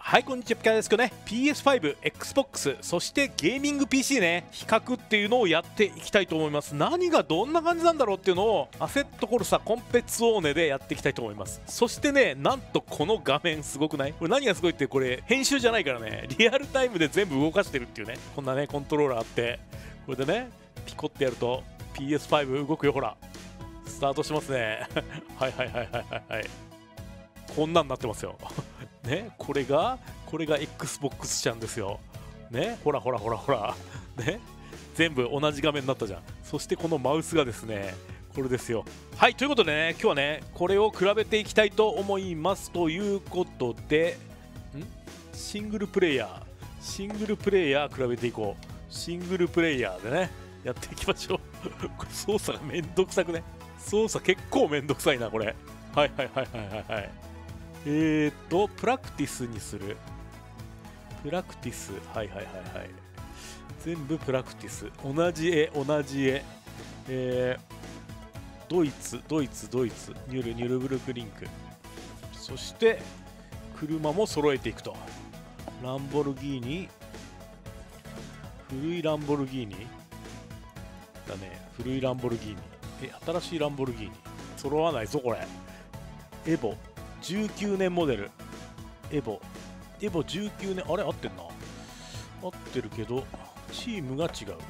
はい、こんにちは、ピカですけどね、PS5、Xbox、そしてゲーミング PC ね、比較っていうのをやっていきたいと思います。何がどんな感じなんだろうっていうのを、アセットコルサコンペツオーネでやっていきたいと思います。そしてね、なんとこの画面すごくない？これ何がすごいって、これ編集じゃないからね、リアルタイムで全部動かしてるっていうね、こんなね、コントローラーあって、これでね、ピコってやると PS5 動くよ、ほら。スタートしますね。はいはいはいはいはい。こんなんなってますよ。ね、これが Xbox ちゃんですよ。ね、ほらほらほらほら。ね、全部同じ画面になったじゃん。そしてこのマウスがですね、これですよ。はい、ということでね、今日はね、これを比べていきたいと思います。ということで、シングルプレイヤー比べていこう。シングルプレイヤーでね、やっていきましょう。これ操作がめんどくさくね。操作結構めんどくさいな、これ。はいはいはいはいはい。プラクティスにする。プラクティス。はいはいはいはい。全部プラクティス。同じ絵、同じ絵。ドイツ。ニュルブルクリンク。そして、車も揃えていくと。ランボルギーニ。古いランボルギーニだね。古いランボルギーニ。新しいランボルギーニ。揃わないぞ、これ。エボ。19年モデル。エボ19年、あれ合ってんな。合ってるけど、チームが違う。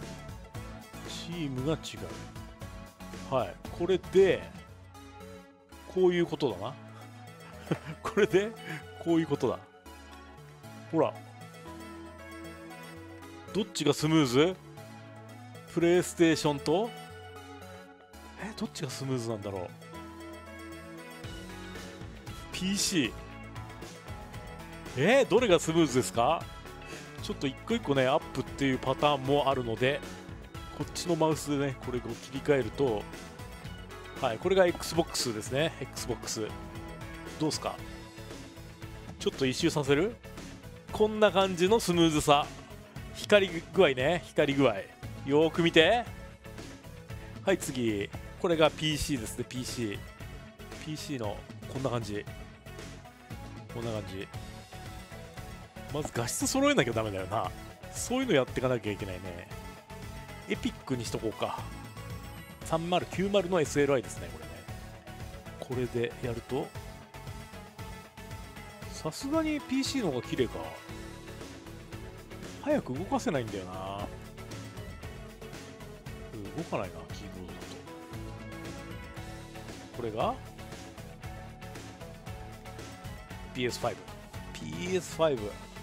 はい。これで、こういうことだな。これで、こういうことだ。ほら。どっちがスムーズ？プレイステーションとどっちがスムーズなんだろう。 PC。どれがスムーズですか？ちょっと一個一個ね、アップっていうパターンもあるので、こっちのマウスでね、これを切り替えると、はい、これが Xbox ですね。Xbox。どうすか？ちょっと一周させる？こんな感じのスムーズさ。光り具合ね、光り具合。よーく見て。はい、次。これが PC ですね、PC。PC のこんな感じ。まず画質揃えなきゃダメだよな。そういうのやっていかなきゃいけないね。エピックにしとこうか。3090の SLI ですね、これね。これでやると、さすがに PC の方が綺麗か。早く動かせないんだよな。動かないな、キーボードだと。これが PS5。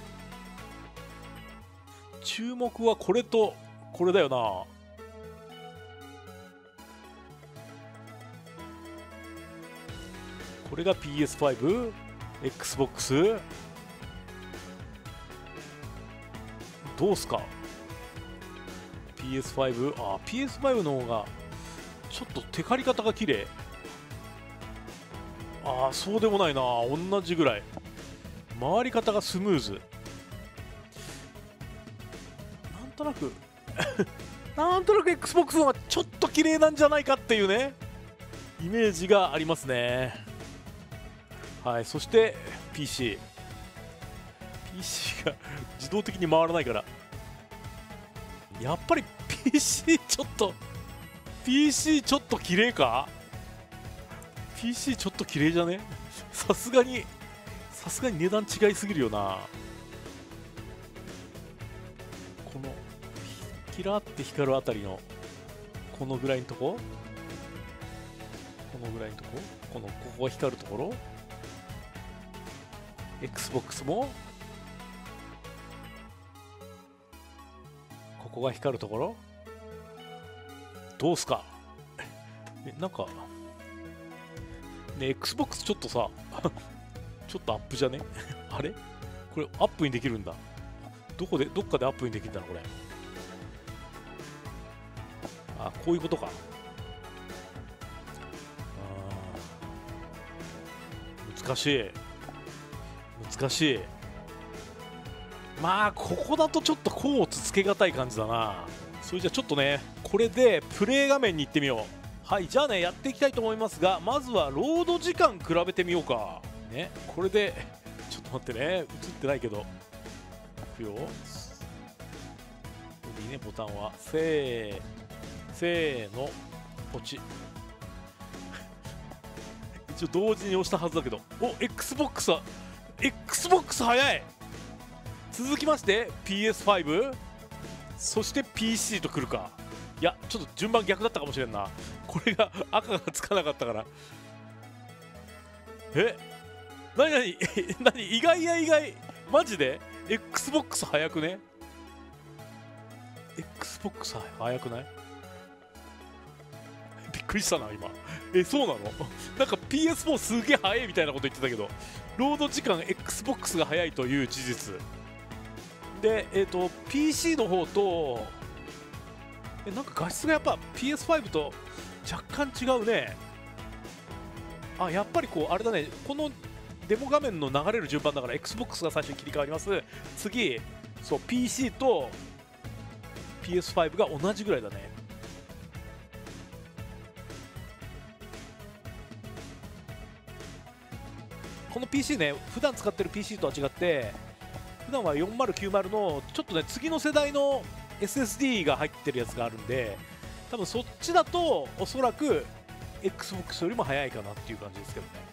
注目はこれとこれだよな。これが PS5、Xbox。どうすか PS5。PS5 の方がちょっとテカり方が綺麗。そうでもないな。同じぐらい回り方がスムーズ。なんとなく Xbox の方がちょっと綺麗なんじゃないかっていうね、イメージがありますね。はい、そして PC が自動的に回らないから、やっぱり PC ちょっと綺麗か？ PC ちょっと綺麗じゃね？さすがに値段違いすぎるよな。このキラーって光るあたりのこのぐらいのとこ、ここが光るところ、 Xbox もここが光るところ、どうすか？なんかね、Xbox ちょっとさちょっとアップじゃね？あれこれアップにできるんだ。どっかでアップにできるんだな、これ。こういうことか。難しい。まあここだとちょっと甲をつつけがたい感じだな。それじゃあちょっとね、これでプレイ画面に行ってみよう。はい、じゃあね、やっていきたいと思いますが、まずはロード時間比べてみようかね。これでちょっと待ってね、映ってないけど。いくよ。いいね、ボタンは。せーの、ポチ。一応同時に押したはずだけど。お、Xbox は、Xbox 早い。続きまして PS5、そして PC とくるか。いや、ちょっと順番逆だったかもしれんな。これが赤がつかなかったから。なに意外や意外。マジで Xbox 早くね？ Xbox 早くない？びっくりしたな今。そうなの？なんか PS4 すげえ早いみたいなこと言ってたけど、ロード時間 Xbox が早いという事実で、PC の方となんか画質がやっぱ PS5 と若干違うね。あ、やっぱりこうあれだね、このデモ画面の流れる順番だから Xbox が最初に切り替わります。次、そう PC と PS5 が同じぐらいだね。この PC ね、普段使ってる PC とは違って、普段は4090のちょっとね、次の世代の SSD が入ってるやつがあるんで、多分そっちだとおそらく Xbox よりも早いかなっていう感じですけどね。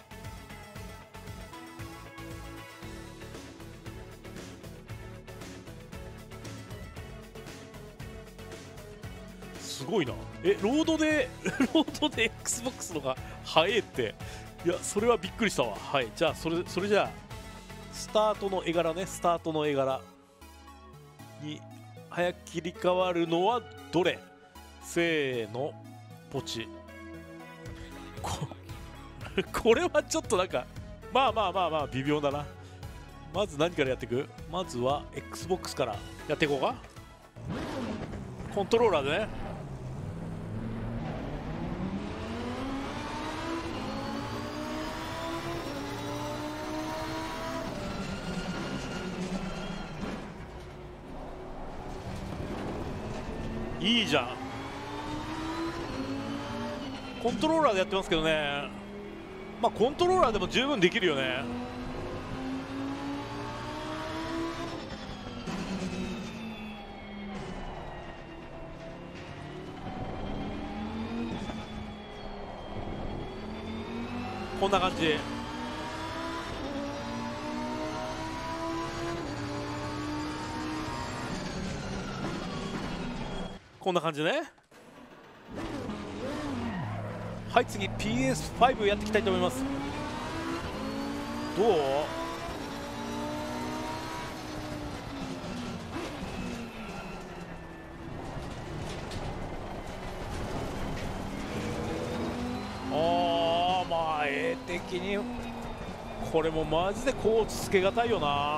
すごいな。ロードでXbox のが早いって、いやそれはびっくりしたわ。はい、じゃあそれじゃあスタートの絵柄ね、スタートの絵柄に早く切り替わるのはどれ？せーの、ポチ。これはちょっとなんかまあ微妙だな。まず何からやっていく？まずは Xbox からやっていこうか。コントローラーでね。いいじゃん。コントローラーでやってますけどね、まあコントローラーでも十分できるよね。こんな感じ。こんな感じね。はい、次 PS5 やっていきたいと思います。どう？まあ絵的にこれもマジでコーチつけがたいよな。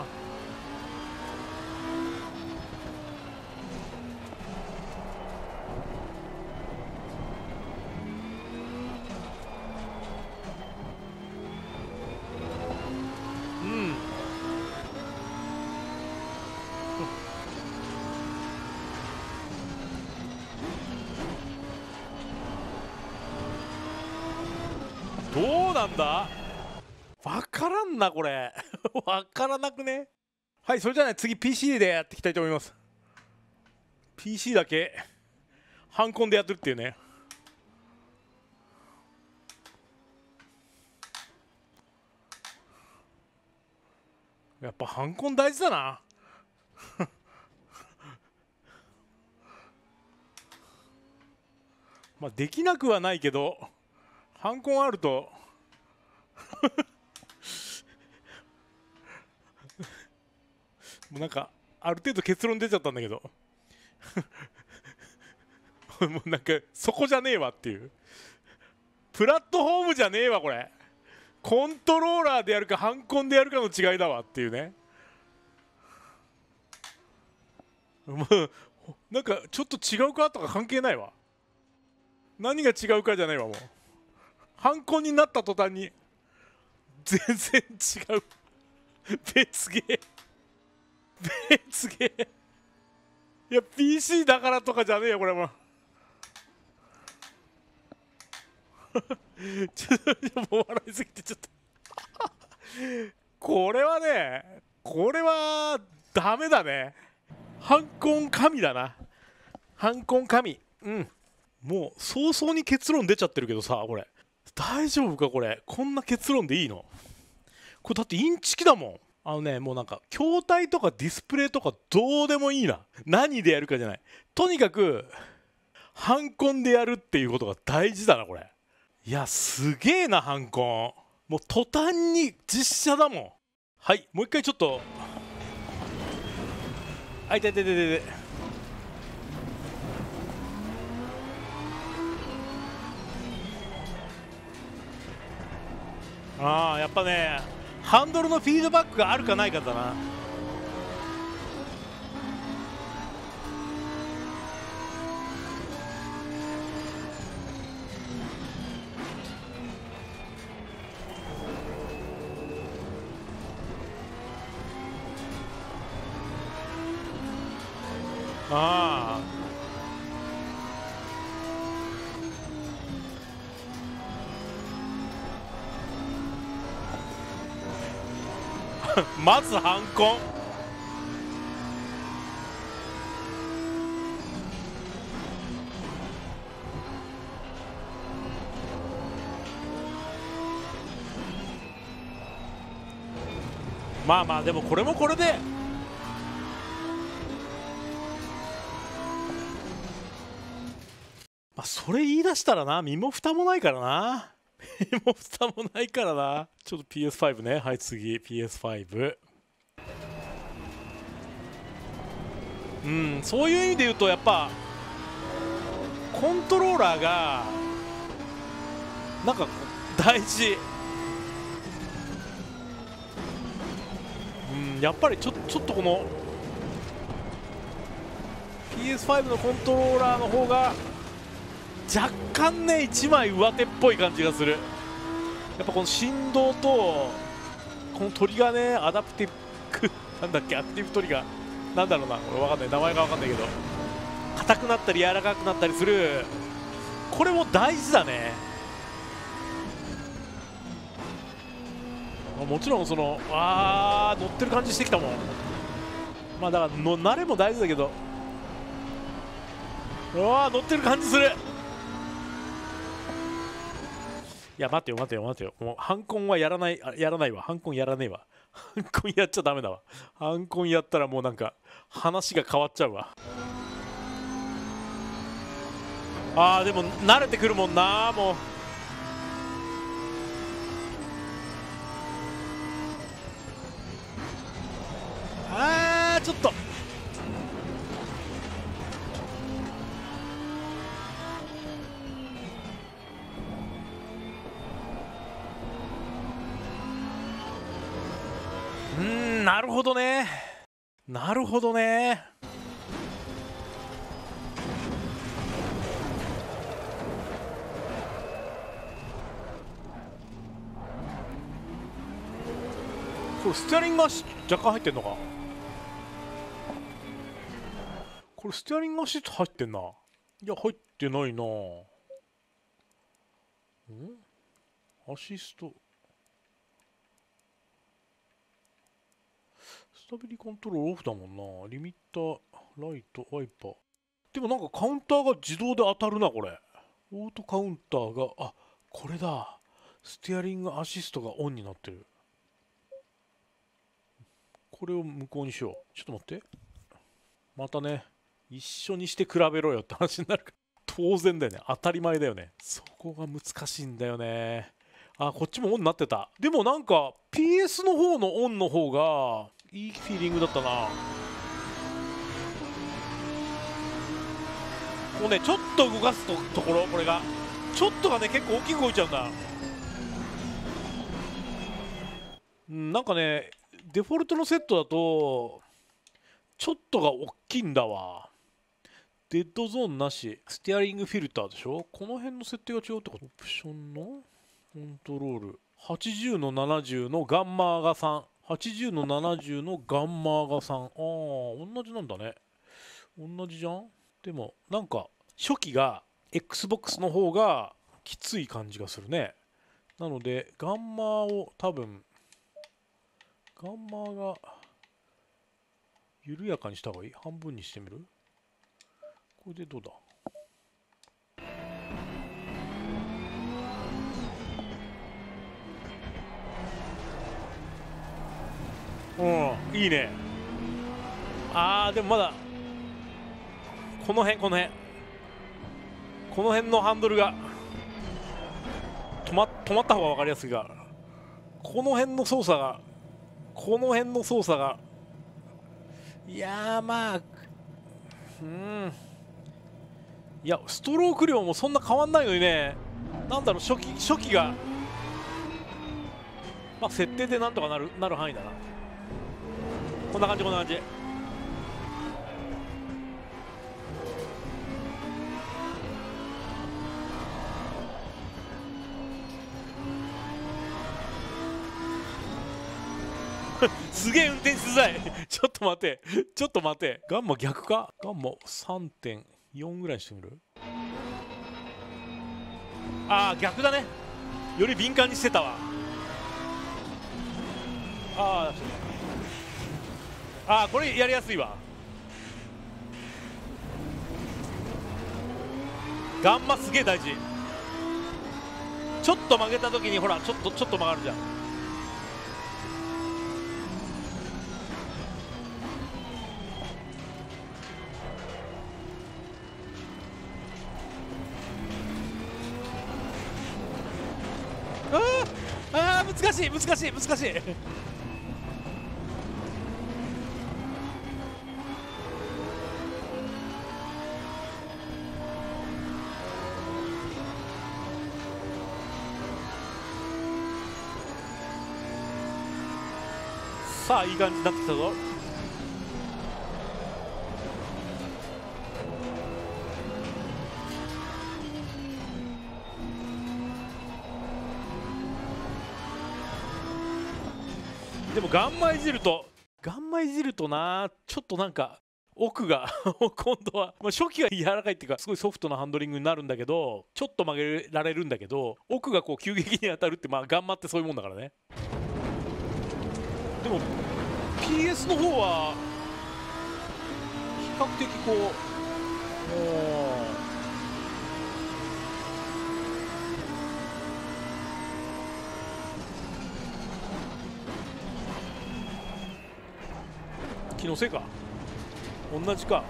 どうなんだ？わからんなこれ。わからなくね。はい、それじゃあね、次 PC でやっていきたいと思います。 PC だけハンコンでやってるっていうね。やっぱハンコン大事だな。まあできなくはないけど、ハンコンあるともうなんかある程度結論出ちゃったんだけどもうなんかそこじゃねえわっていう、プラットフォームじゃねえわこれ、コントローラーでやるかハンコンでやるかの違いだわっていうね。もうなんかちょっと違うかとか関係ないわ。何が違うかじゃないわ。もうハンコンになった途端に全然違う。別ゲー別ゲー。いや PC だからとかじゃねえよこれも。ちょっともう笑いすぎてちょっとこれはね、これはダメだね。ハンコン神だな。ハンコン神。うん。もう早々に結論出ちゃってるけどさ、これ大丈夫か？これこんな結論でいいの？これだってインチキだもん。もうなんか筐体とかディスプレイとかどうでもいいな。何でやるかじゃない。とにかくハンコンでやるっていうことが大事だな、これ。いや、すげえな、ハンコン。もう途端に実写だもん。はい、もう一回ちょっと。あ、いててててて。ああ、やっぱね、ハンドルのフィードバックがあるかないかだな。ああまずハンコン。まあまあ、でもこれもこれでまあ、それ言い出したらな、身も蓋もないからな。身も蓋もないからな。ちょっと PS5 ね。はい、次 PS5。うん、そういう意味で言うとやっぱコントローラーがなんか大事。うん、やっぱりちょっとこの PS5 のコントローラーの方が若干ね1枚上手っぽい感じがする。やっぱこの振動とこのトリガーね、アダプティブなんだっけ、アクティブトリガーなんだろうな、これわかんない、名前がわかんないけど、硬くなったり柔らかくなったりする、これも大事だね。もちろんその乗ってる感じしてきたもん。まあだからの慣れも大事だけど、乗ってる感じする。いや、待てよ待てよ待てよ、もうハンコンはやらない、やらないわ、ハンコンやらねえわ。ハンコンやっちゃダメだわ。ハンコンやったらもうなんか話が変わっちゃうわ。でも慣れてくるもんな、もう。ちょっとなるほどね、なるほどね。これステアリング足若干入ってんのか。これステアリングアシスト入ってんな。いや入ってないな。アシストスタビリコントロールオフだもんな。リミッターライトワイパー。でもなんかカウンターが自動で当たるな、これ。オートカウンターが、これだ。ステアリングアシストがオンになってる。これを無効にしよう。ちょっと待って。またね、一緒にして比べろよって話になるから。当然だよね。当たり前だよね。そこが難しいんだよね。こっちもオンになってた。でもなんか PS の方のオンの方がいいフィーリングだったな。こうね、ちょっと動かすところ、これがちょっとがね結構大きく動いちゃうんだ。なんかねデフォルトのセットだとちょっとが大きいんだわ。デッドゾーンなし、ステアリングフィルターでしょ。この辺の設定が違うってこと。オプションのコントロール80の70のガンマーが380の70のガンマーが3。同じなんだね。同じじゃん。でもなんか初期が XBOX の方がきつい感じがするね。なのでガンマーを多分ガンマが緩やかにした方がいい。半分にしてみる。これでどうだ。うん、いいね。あー、でもまだこの辺のハンドルが止まった方が分かりやすいが、この辺の操作がいやー、まあ、いやストローク量もそんな変わんないのにね。なんだろう、初期がまあ設定でなんとかなる範囲だな。こんな感じ。すげえ運転しづらい。ちょっと待て。ガンマ逆か。ガンマ 3.4 ぐらいにしてみる。ああ、逆だね。より敏感にしてたわ。これやりやすいわ。ガンマすげえ大事。ちょっと曲げた時にほらちょっと曲がるじゃん。難しい。さあいい感じになってきたぞ。でもガンマいじるとな、ちょっとなんか奥が今度は、まあ、初期が柔らかいっていうかすごいソフトなハンドリングになるんだけど、ちょっと曲げられるんだけど、奥がこう急激に当たるって、まあガンマってそういうもんだからね。でも PS の方は比較的こう気のせいか、同じか。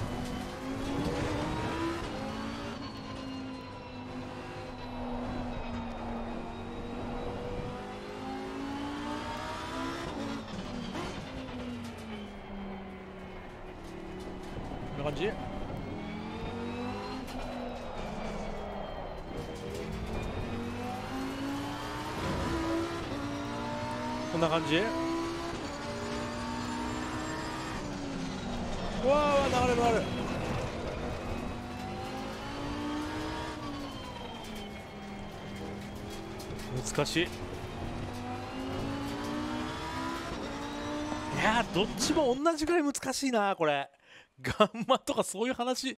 こんな感じ。こんな感じ。うわー、流れる。難しい。いやー、どっちも同じぐらい難しいなこれ。ガンマとかそういう話。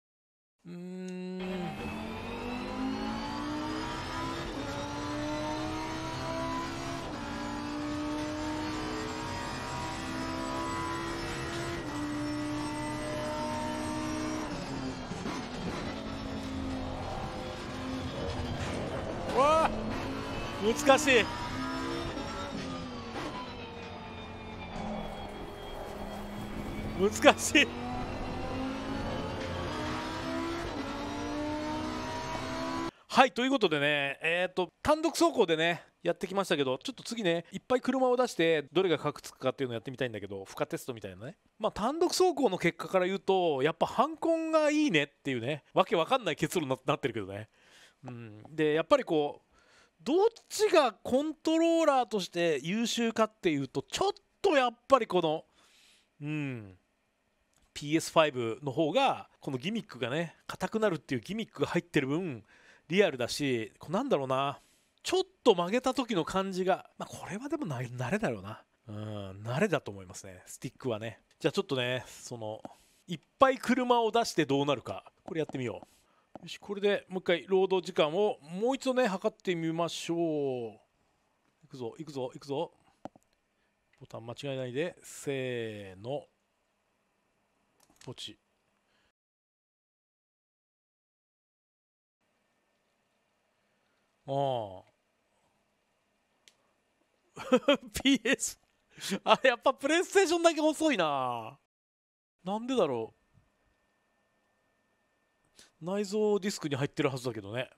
わあ難しい。はい、ということでね、単独走行でねやってきましたけど、ちょっと次ねいっぱい車を出してどれがカクつくかっていうのをやってみたいんだけど、負荷テストみたいなね。まあ単独走行の結果から言うとやっぱハンコンがいいねっていうね、わけわかんない結論になってるけどね。でやっぱりこうどっちがコントローラーとして優秀かっていうと、ちょっとやっぱりこのPS5 の方がこのギミックがね、硬くなるっていうギミックが入ってる分リアルだし、なんだろうな、ちょっと曲げた時の感じが、まあこれはでも慣れだろうな。慣れだと思いますね、スティックはね。じゃあちょっとね、いっぱい車を出してどうなるか、これやってみよう。よし、これでもう一回労働時間をもう一度ね測ってみましょう。いくぞ。 ボタン間違えないで。せーの。ポチ。ああ。PS。あれ、やっぱプレイステーションだけ遅いな。なんでだろう。内蔵ディスクに入ってるはずだけどね。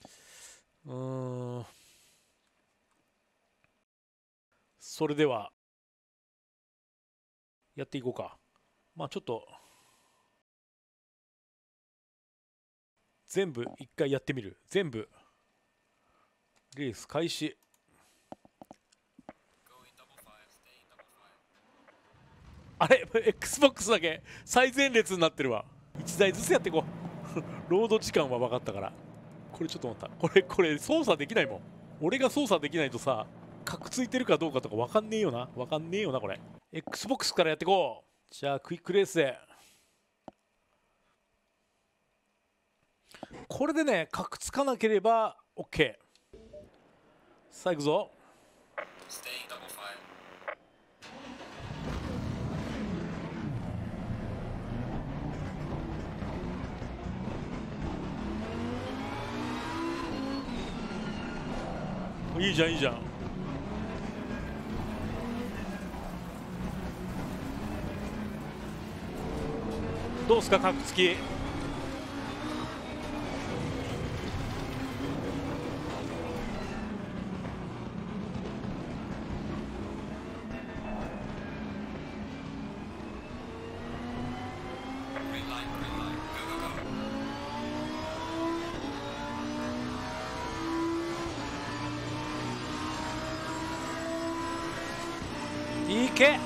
それでは、やっていこうか。まあちょっと、全部一回やってみる。全部。レース開始。あれXbox だけ最前列になってるわ。1台ずつやっていこう。ロード時間は分かったから。これちょっと待った。これ操作できないもん。俺が操作できないとさ、カクついてるかどうかとか分かんねえよな。分かんねえよな、これ。Xbox からやっていこう。じゃあ、クイックレースで。これでね、カクつかなければ OK。さあ、行くぞ。いいじゃん、いいじゃん。どうすか、カクつき。いけ。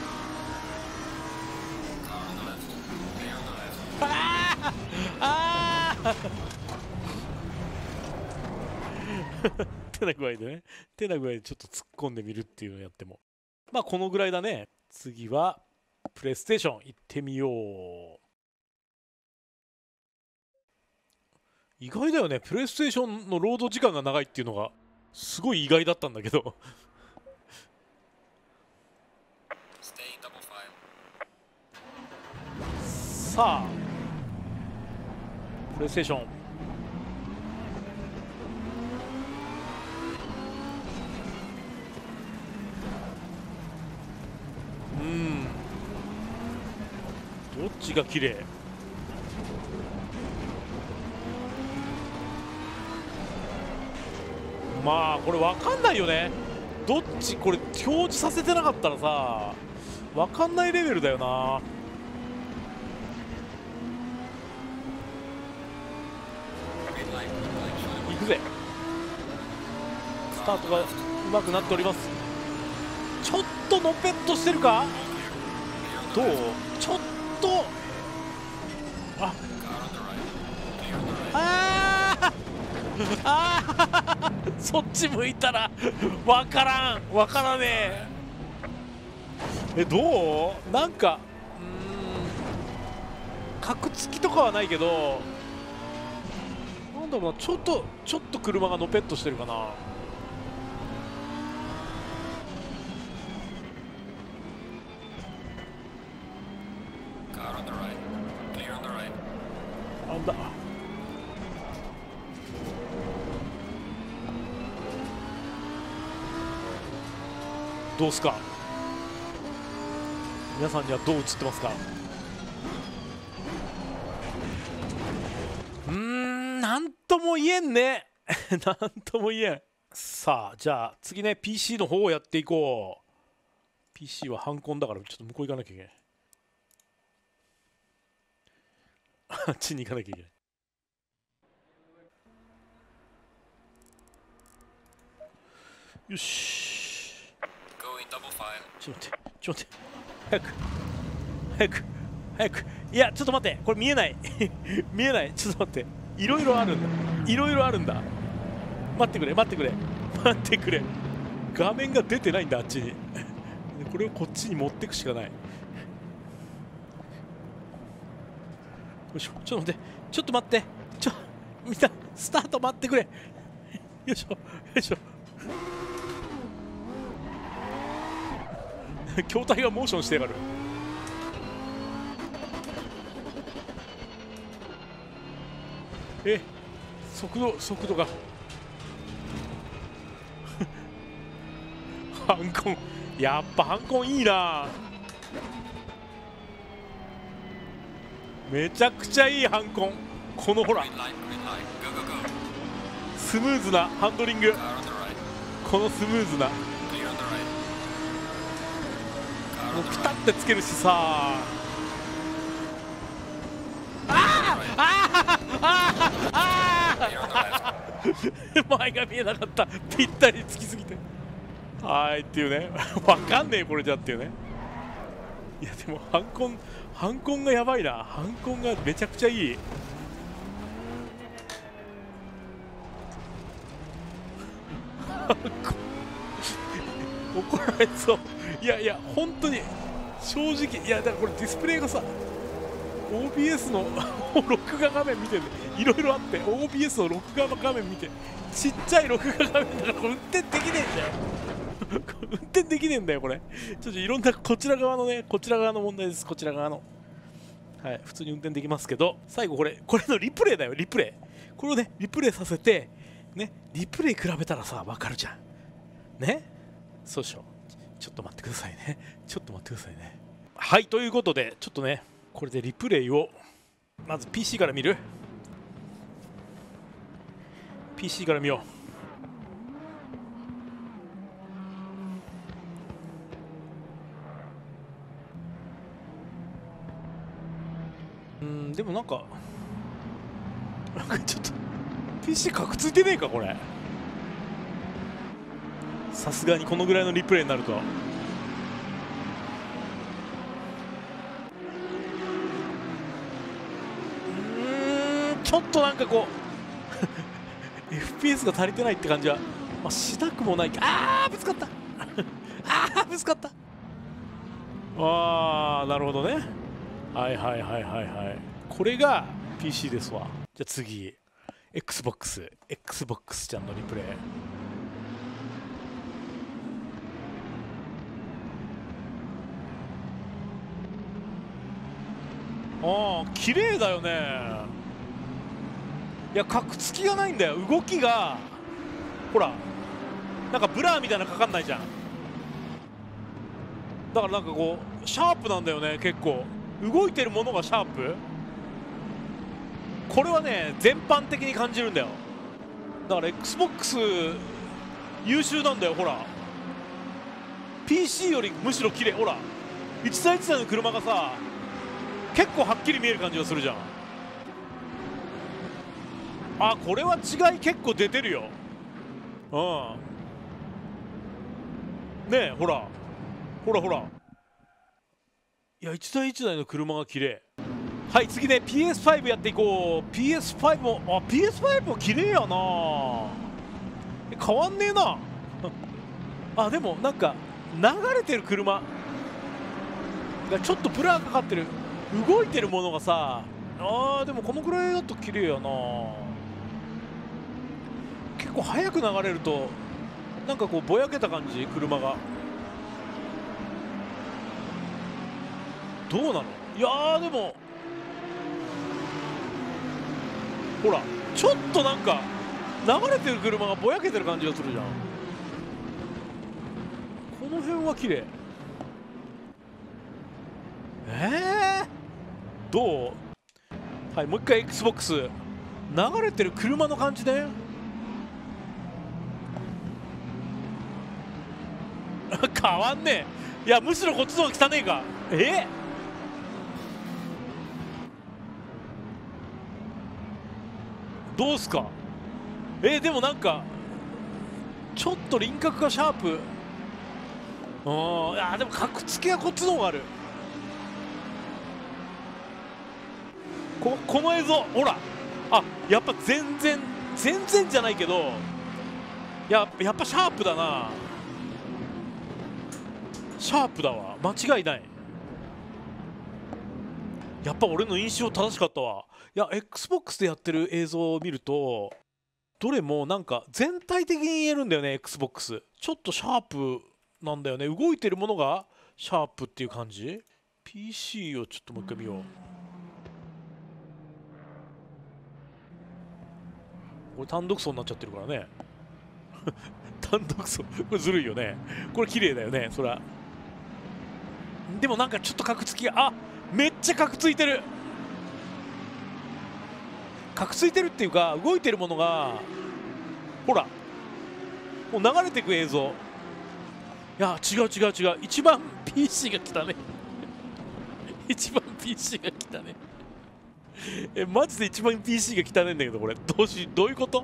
手な具合でね、手な具合でちょっと突っ込んでみるっていうのをやっても、まあこのぐらいだね。次はプレイステーション行ってみよう。意外だよね、プレイステーションのロード時間が長いっていうのがすごい意外だったんだけど。さあ、プレイステーション。どっちが綺麗。まあこれ分かんないよね。どっち、これ表示させてなかったらさ分かんないレベルだよな。行くぜ。スタートがうまくなっております。ちょっとのぺっとしてるか。どう。ちょっとそっち向いたら分からねえ。どう。なんかカクつきとかはないけど、なんだろうな、ちょっと車がのぺっとしてるかな。なんだ。どうすか。皆さんにはどう映ってますか。なんとも言えんね。なんとも言えん。さあ、じゃあ次ね、 PC の方をやっていこう。 PC はハンコンだからちょっと向こう行かなきゃいけない。あっちに行かなきゃいけない。よし。ちょっと待って、ちょっと待って、早く。いや、ちょっと待って、これ見えない。見えない、ちょっと待って。いろいろあるんだ。待ってくれ。画面が出てないんだ、あっちに。これをこっちに持っていくしかない。よいしょ、ちょっと待って、みんなスタート待ってくれ。よいしょ。 筐体がモーションしてやがる。速度がハンコン、やっぱハンコンいいな。めちゃくちゃいいハンコン。このほらスムーズなハンドリング、このスムーズな、もうピタッてつけるしさ。前が見えなかった、ぴったりつきすぎて。はいっていうねわかんねえこれじゃっていうね。いやでもハンコンがやばいな。ハンコンがめちゃくちゃいい。怒られそう。いや本当に正直、いやだからこれディスプレイがさ OBS の録画画面見てね、いろいろあって OBS の録画画面見て、ちっちゃい録画画面だからこれ運転できねえんだよ運転できねえんだよこれ。ちょっといろんなこちら側のね、こちら側の問題です。こちら側の、はい、普通に運転できますけど、最後これのリプレイだよ、リプレイ。これをねリプレイさせてね、リプレイ比べたらさ分かるじゃんね。そうでしょ。ちょっと待ってくださいね、ちょっと待ってくださいね。はい、ということでちょっとねこれでリプレイをまず PC から見る。 PC から見よう。でもなんかちょっと PC カクついてねえかこれ。さすがにこのぐらいのリプレイになると。ちょっとなんかこうFPS が足りてないって感じは、まあ、しなくもないか。ぶつかったぶつかった。なるほどね。はいこれが PC ですわ。じゃあ次 XBOX ちゃんのリプレイ。綺麗だよね。いやカクつきがないんだよ。動きがほらなんかブラーみたいなのかかんないじゃん。だからなんかこうシャープなんだよね。結構動いてるものがシャープ。これはね全般的に感じるんだよ。だから XBOX 優秀なんだよ。ほら PC よりむしろ綺麗。ほら一台一台の車がさ結構はっきり見える感じがするじゃん。これは違い結構出てるよ。ねえほらいや一台一台の車が綺麗。はい、次ね PS5 やっていこう。 PS5 も綺麗やな。変わんねえなでもなんか流れてる車がちょっとブラーかかってる。動いてるものがさでもこのくらいだと綺麗やな。結構速く流れるとなんかこうぼやけた感じ。車がどうなの。いやーでもほらちょっとなんか流れてる車がぼやけてる感じがするじゃん。この辺は綺麗。どう。はい、もう一回 XBOX 流れてる車の感じね変わんねえ。いやむしろこっちの方が汚ねえか。どうすか。でもなんかちょっと輪郭がシャープ。でもカクつきはこっちの方がある。この映像ほらやっぱ全然じゃないけどやっぱシャープだな。シャープだわ間違いない。やっぱ俺の印象正しかったわ。いや XBOX でやってる映像を見るとどれもなんか全体的に言えるんだよね。 XBOX ちょっとシャープなんだよね。動いてるものがシャープっていう感じ。 PC をちょっともう一回見よう。これ単独走になっちゃってるからね単独走これずるいよね。これ綺麗だよねそら。でもなんかちょっとカクつきが、あ、めっちゃカクついてる。カクついてるっていうか、動いてるものがほらもう流れていく映像。いや違う違う違う、一番 PC が来たね一番 PC が来たねマジで一番 PC が汚ねえんだけど、これどういうこと？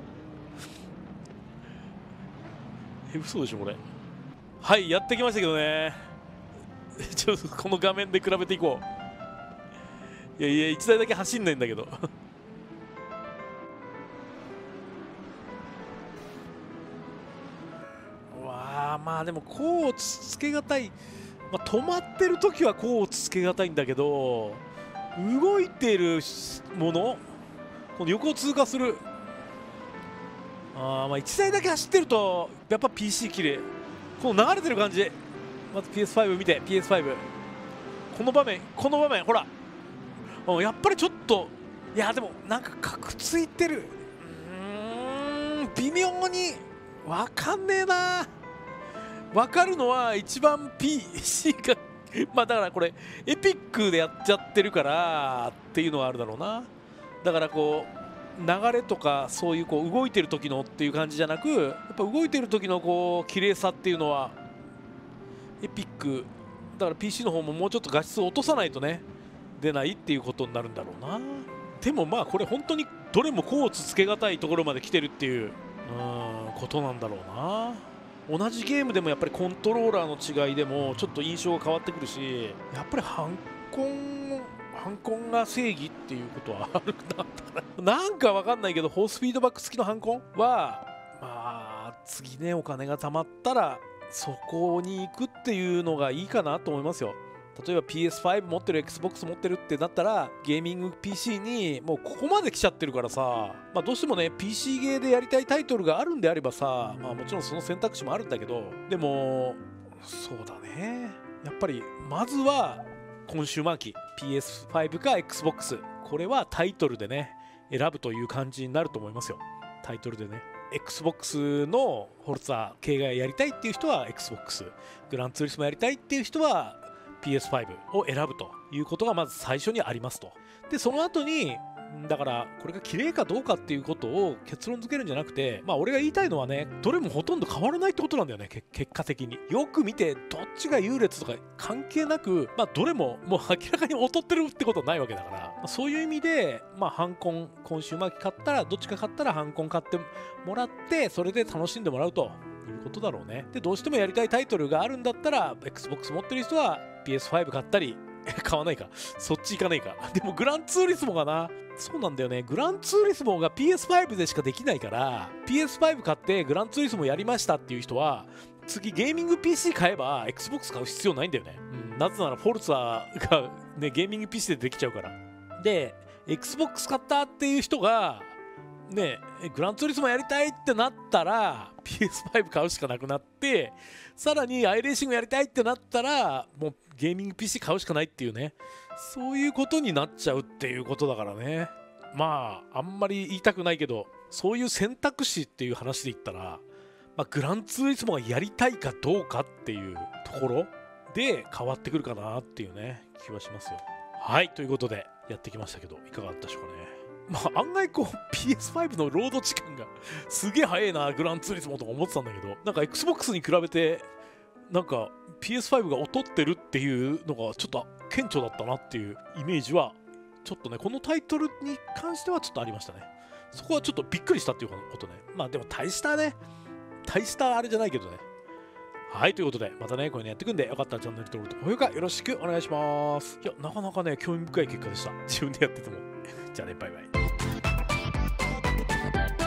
嘘でしょこれ。はい、やってきましたけどねちょっとこの画面で比べていこう。いや1台だけ走んないんだけどわあ、まあでもこうつけがたい、まあ、止まってる時はこうつけがたいんだけど、動いているもの、この横を通過する、まあ1台だけ走ってるとやっぱ PC 綺麗。この流れてる感じ、まず PS5 見て、 PS5 この場面ほら、やっぱりちょっと、いやでもなんかカクついてる。微妙に分かんねえな。分かるのは一番 PC がまあだからこれエピックでやっちゃってるからっていうのはあるだろうな。だからこう流れとかそういうこう動いてる時のっていう感じじゃなく、やっぱ動いてる時のこう綺麗さっていうのはエピックだから。 PC の方ももうちょっと画質を落とさないとね出ないっていうことになるんだろうな。でもまあこれ本当にどれもこうつつけがたいところまで来てるっていうことなんだろうな。同じゲームでもやっぱりコントローラーの違いでもちょっと印象が変わってくるし、やっぱりハンコンが正義っていうことはあるなんかわかんないけど、ホースフィードバック付きのハンコンはまあ次ねお金が貯まったらそこに行くっていうのがいいかなと思いますよ。例えば PS5 持ってる Xbox 持ってるってなったらゲーミング PC にもうここまで来ちゃってるからさ、まあ、どうしてもね PC ゲーでやりたいタイトルがあるんであればさ、まあ、もちろんその選択肢もあるんだけど、でもそうだね、やっぱりまずはコンシューマー機 PS5 か Xbox、 これはタイトルでね選ぶという感じになると思いますよ。タイトルでね Xbox のホルツァ系がやりたいっていう人は Xbox、 グランツーリスモやりたいっていう人はPS5 を選ぶということがまず最初にありますと。でその後にだからこれが綺麗かどうかっていうことを結論付けるんじゃなくて、まあ俺が言いたいのはね、どれもほとんど変わらないってことなんだよね。結果的によく見てどっちが優劣とか関係なく、まあどれももう明らかに劣ってるってことはないわけだから、まあ、そういう意味でまあハンコンコンシューマー機買ったらどっちか買ったらハンコン買ってもらって、それで楽しんでもらうということだろうね。でどうしてもやりたいタイトルがあるんだったら Xbox 持ってる人は PS5 買ったり買わないか、そっち行かないか。でもグランツーリスモがな、そうなんだよね、グランツーリスモが PS5 でしかできないから、 PS5 買ってグランツーリスモやりましたっていう人は次ゲーミング PC 買えば Xbox 買う必要ないんだよね、なぜならフォルツァが、ね、ゲーミング PC でできちゃうから。で Xbox 買ったっていう人がね、グランツーリスモやりたいってなったら PS5 買うしかなくなって、さらにアイレーシングやりたいってなったらもうゲーミング PC 買うしかないっていうね、そういうことになっちゃうっていうことだからね。まああんまり言いたくないけど、そういう選択肢っていう話で言ったら、まあ、グランツーリスモがやりたいかどうかっていうところで変わってくるかなっていうね気はしますよ。はい、ということでやってきましたけどいかがだったでしょうかね。まあ案外こう PS5 のロード時間がすげえ早いなグランツーリスモとか思ってたんだけど、なんか Xbox に比べてなんか PS5 が劣ってるっていうのがちょっと顕著だったなっていうイメージはちょっとねこのタイトルに関してはちょっとありましたね。そこはちょっとびっくりしたっていうことね。まあでも大したあれじゃないけどね。はい、ということでまたねこういうのやっていくんで、よかったらチャンネル登録と高評価よろしくお願いします。いやなかなかね興味深い結果でした、自分でやってても。じゃあね、バイバイ。